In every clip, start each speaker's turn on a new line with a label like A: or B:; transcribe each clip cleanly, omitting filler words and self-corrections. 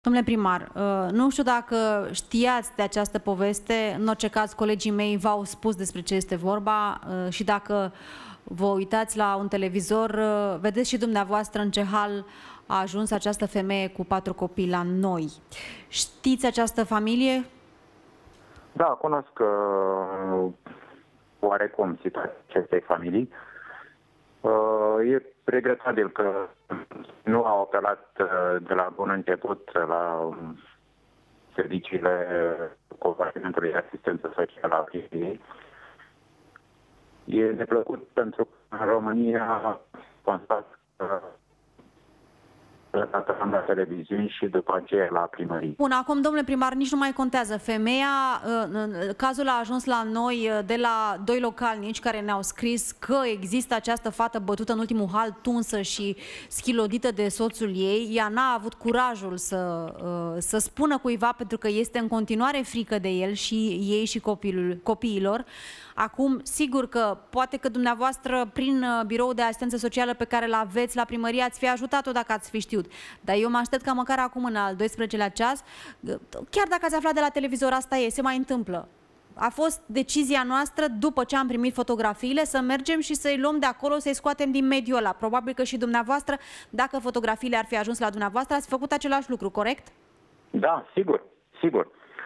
A: Domnule primar, nu știu dacă știați de această poveste, în orice caz colegii mei v-au spus despre ce este vorba și dacă vă uitați la un televizor, vedeți și dumneavoastră în ce hal a ajuns această femeie cu 4 copii la noi. Știți această familie?
B: Da, cunosc oarecum situația acestei familii. E regretabil că nu au apelat de la bun început la serviciile Compartimentului de Asistență Socială a Priviei. E neplăcut pentru că în România constat la televiziuni și după aceea la primărie.
A: Bun, acum, domnule primar, nici nu mai contează. Femeia, cazul a ajuns la noi de la 2 localnici care ne-au scris că există această fată bătută în ultimul hal, tunsă și schilodită de soțul ei. Ea n-a avut curajul să spună cuiva pentru că este în continuare frică de el și ei și copiilor. Acum, sigur că poate că dumneavoastră, prin biroul de asistență socială pe care îl aveți la primărie, ați fi ajutat-o dacă ați fi știut. Dar eu mă aștept ca măcar acum, în al 12-lea ceas, chiar dacă ați aflat de la televizor, asta e, se mai întâmplă. A fost decizia noastră, după ce am primit fotografiile, să mergem și să-i luăm de acolo, să-i scoatem din mediul ăla. Probabil că și dumneavoastră, dacă fotografiile ar fi ajuns la dumneavoastră, ați făcut același lucru, corect?
B: Da, sigur, sigur.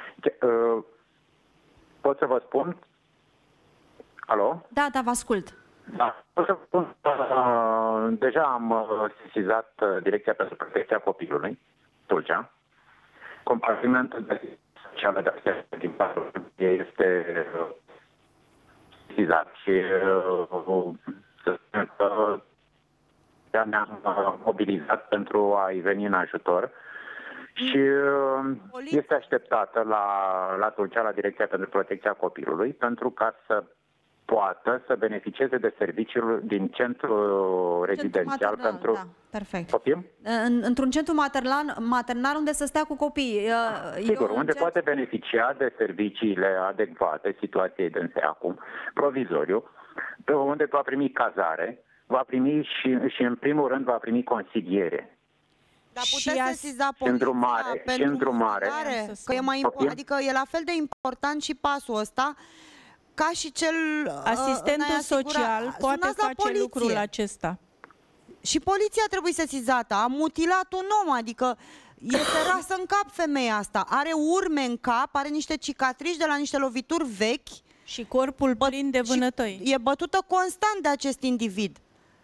B: Pot să vă spun? Alo?
A: Da, da, vă ascult.
B: Da, pot să vă spun, deja am sesizat Direcția pentru Protecția Copilului, Tulcea. Compartimentul de asistență socială de asistență din partea este sesizat și să spun că ne-am mobilizat pentru a-i veni în ajutor. Și este așteptată la Tulcea, la Direcția pentru Protecția Copilului, pentru ca să poată să beneficieze de serviciul din centru rezidențial pentru
A: da, perfect.
B: copii.
A: Într-un centru maternal unde să stea cu copiii.
B: Sigur, unde poate beneficia de serviciile adecvate situației dânse acum, provizoriu, unde va primi cazare, va primi și în primul rând va primi consiliere.
C: Dar puteți sesiza poliția pentru
B: îndrumare.
C: Că e mai adică e la fel de important și pasul ăsta ca și cel
D: asistentul social poate face lucrul acesta.
C: Și poliția trebuie sesizată. A mutilat un om, adică este rasă în cap femeia asta. Are urme în cap, are niște cicatrici de la niște lovituri vechi.
D: Și corpul plin de vânătăi.
C: E bătută constant de acest individ.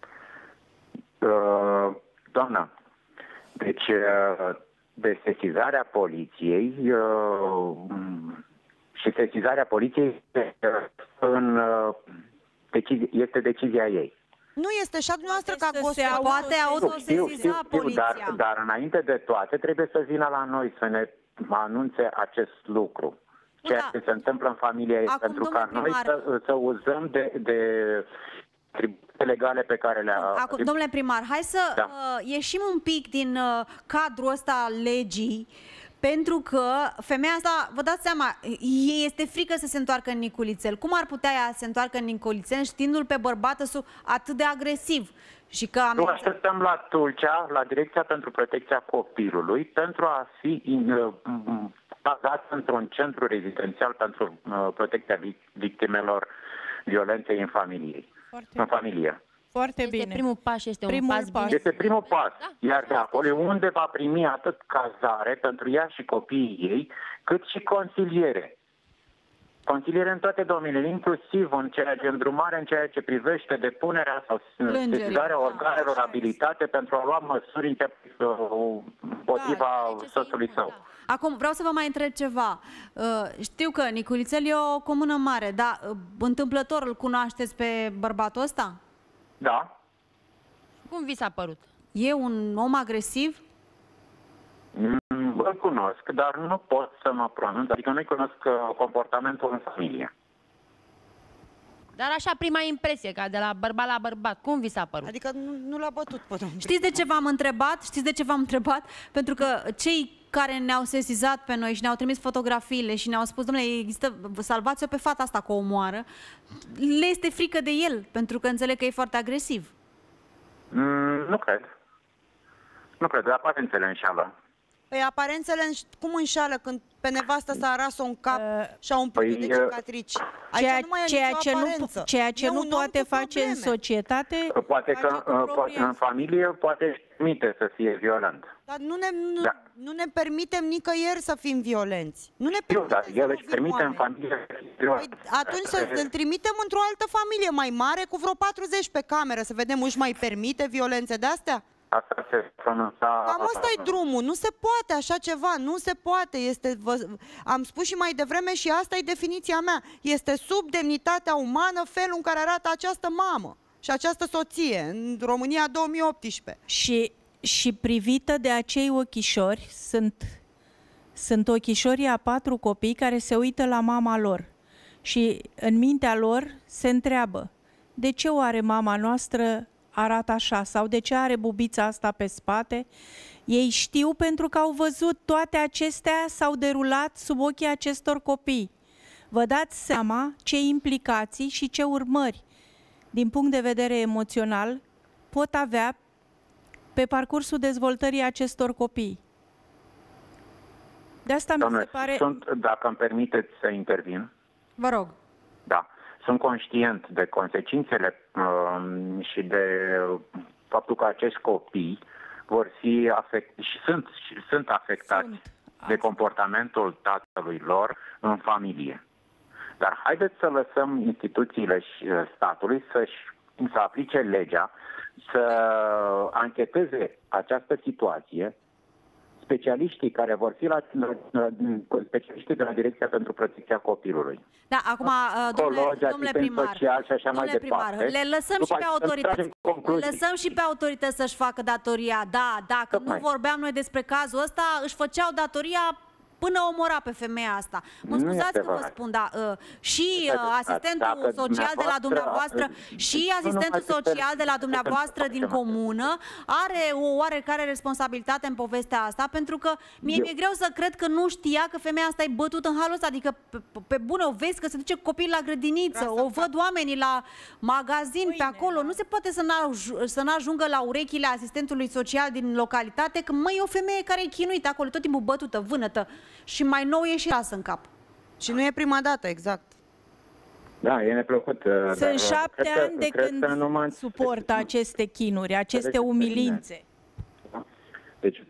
B: Doamna, deci de sesizarea poliției și sesizarea poliției este decizia ei.
C: Nu este și a dumneavoastră ca
A: gospodar. Poate autosesiza poliția.
B: Dar înainte de toate trebuie să vină la noi să ne anunțe acest lucru. Ceea ce se întâmplă în familie, pentru ca noi să uzăm de atribute legale pe care le-a...
A: Acum, domnule primar, hai să ieșim un pic din cadrul ăsta al legii, pentru că femeia asta, vă dați seama, ei este frică să se întoarcă în Niculițel. Cum ar putea ea să se întoarcă în Niculițel știindu-l pe bărbatul atât de agresiv? Și că
B: Nu așteptăm la Tulcea, la Direcția pentru Protecția Copilului, pentru a fi cazat într-un centru rezidențial pentru protecția victimelor violenței în familie.
D: Foarte bine.
E: Primul pas, este un pas bine.
B: Este primul pas. Iar de acolo unde va primi atât cazare pentru ea și copiii ei, cât și consiliere. Consiliere în toate domeniile, inclusiv în ceea ce îndrumare, în ceea ce privește depunerea sau sesizarea organelor abilitate pentru a lua măsuri împotriva soțului său.
A: Acum, vreau să vă mai întreb ceva. Știu că Niculițel e o comună mare, dar întâmplător îl cunoașteți pe bărbatul ăsta?
B: Da.
E: Cum vi s-a părut?
A: E un om agresiv?
B: Îl cunosc, dar nu pot să mă pronunț. Adică nu-i cunosc comportamentul în familie.
E: Dar așa, prima impresie, ca de la bărbat la bărbat, cum vi s-a părut?
C: Adică nu l-a bătut pe domnul.
A: Știți de ce v-am întrebat? Știți de ce v-am întrebat? Pentru că cei care ne-au sesizat pe noi și ne-au trimis fotografiile și ne-au spus, domnule, există, salvați-o pe fata asta cu o omoară, le este frică de el, pentru că înțeleg că e foarte agresiv.
B: Nu cred. Nu cred, dar poate înțeleg înșeală.
C: Păi aparențele cum înșală când pe nevastă s-a ras-o în cap și a umplut de cicatrici?
D: Ceea ce nu poate face în societate.
B: Poate că în familie poate permite să fie violent.
C: Dar nu ne permitem nicăieri să fim violenți. Nu ne
B: dar el își permite în familie.
C: Păi, atunci să-l trimitem într-o altă familie mai mare cu vreo 40 pe cameră, să vedem își mai permite violențe de-astea?
B: Asta se pronunța...
C: Cam ăsta-i drumul, nu se poate așa ceva, nu se poate. Am spus și mai devreme și asta e definiția mea. Este sub demnitatea umană felul în care arată această mamă și această soție în România 2018.
D: Și privită de acei ochișori, sunt ochișorii a 4 copii care se uită la mama lor și în mintea lor se întreabă: de ce oare mama noastră arată așa sau de ce are bubița asta pe spate? Ei știu pentru că au văzut toate acestea s-au derulat sub ochii acestor copii. Vă dați seama ce implicații și ce urmări din punct de vedere emoțional pot avea pe parcursul dezvoltării acestor copii. De asta mi se pare...
B: Dacă îmi permiteți să intervin.
A: Vă rog.
B: Da. Sunt conștient de consecințele și de faptul că acești copii vor fi sunt afectați de comportamentul tatălui lor în familie. Dar haideți să lăsăm instituțiile statului să aplice legea, să ancheteze această situație, specialiștii care vor fi specialiștii de la Direcția pentru Protecția Copilului.
A: Da, acum, domnule primar,
B: social și așa mai departe.
A: Le lăsăm și pe autorități. Le lăsăm și pe autorități să-și facă datoria. Da, dacă nu vorbeam noi despre cazul ăsta, își făceau datoria până omora pe femeia asta. Mă scuzați că vă spun, dar și asistentul social de la dumneavoastră și asistentul social de la dumneavoastră din comună are o oarecare responsabilitate în povestea asta, pentru că mie mi-e greu să cred că nu știa că femeia asta e bătută în halul ăsta. Adică pe bune o vezi că se duce copil la grădiniță, o văd oamenii la magazin pe acolo. Nu se poate să n-ajungă la urechile asistentului social din localitate că măi, e o femeie care e chinuită acolo, tot timpul bătută, vânătă. Și mai nou e și rasă în cap.
C: Și nu e prima dată, exact.
B: Da, e neplăcut.
D: Sunt 7 ani de când suportă aceste chinuri, aceste umilințe.
B: Deci,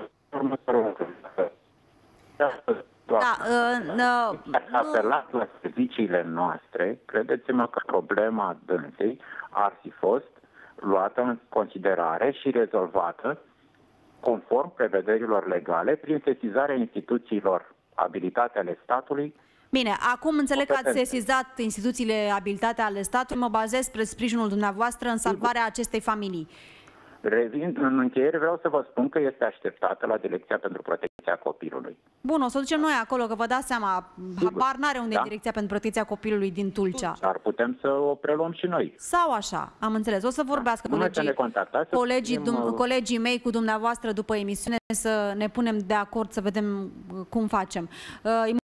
B: apelat la serviciile noastre, credeți-mă că problema dânsei ar fi fost luată în considerare și rezolvată conform prevederilor legale, prin sesizarea instituțiilor abilitate ale statului.
A: Bine, acum înțeleg că ați sesizat instituțiile abilitate ale statului, mă bazez spre sprijinul dumneavoastră în salvarea acestei familii.
B: În încheiere vreau să vă spun că este așteptată la Direcția pentru Protecția Copilului.
A: Bun, o să o ducem noi acolo, că vă dați seama, habar n-are unde e Direcția pentru Protecția Copilului din Tulcea.
B: Dar putem să o preluăm și noi.
A: Sau așa, am înțeles. O să vorbească colegii mei cu dumneavoastră după emisiune să ne punem de acord, să vedem cum facem.